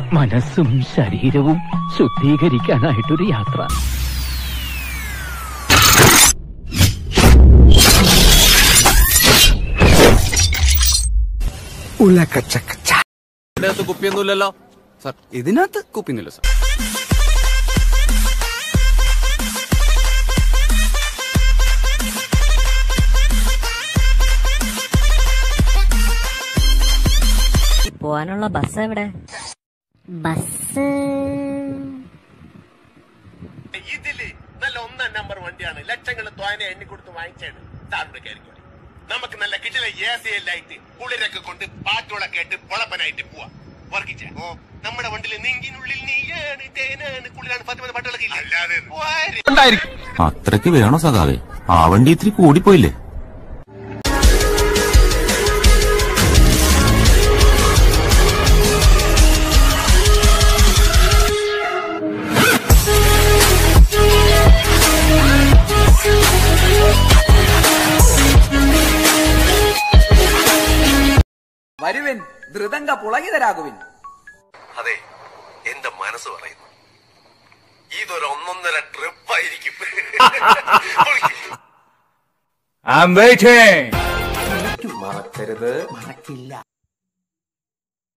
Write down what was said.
മനസ്സും ശരീരവും ശുദ്ധീകരിക്കാനായിട്ടൊരു യാത്ര. ഇതിനകത്ത് കുപ്പിയൊന്നുമില്ലല്ലോ സാർ. ഇതിനകത്ത് കുപ്പിയൊന്നുമില്ല സാർ. പോവാനുള്ള ബസ് എവിടെ? ബസ് ഇതില് നല്ല 1 നമ്പർ വണ്ടിയാണ്. ലക്ഷങ്ങൾ തോനെ എണ്ണി കൊടുത്ത് വാങ്ങിച്ചാണ്. സാറിന്റെ കയറിക്കോളി. നമുക്ക് നല്ല കിട്ടില ഏസിയല്ലായിട്ട് കുളിരൊക്കെ കൊണ്ട് പാട്ടുകളൊക്കെ ആയിട്ട് പൊളപ്പനായിട്ട് പോവാ. വർക്കിച്ച നമ്മുടെ വണ്ടിയിൽ നെങ്കിനുള്ളിൽ നീയാണ് തേനാണ് കുളിരാണ് പാട്ടുകളൊക്കെ ഇല്ല. അല്ലാതെ അത്രക്ക് വേണോ സഖാവേ? ആ വണ്ടി ഇത്തിരി കൂടിപ്പോയില്ലേ? വരുവിൻ, ധൃതങ്ക പുളകിതരാകുവിൻ. അതെ, എന്റെ മനസ്സ് പറയുന്നു ഇതൊരു 1.5 ട്രിപ്പായിരിക്കും. മറക്കരുത്. മറക്കില്ല.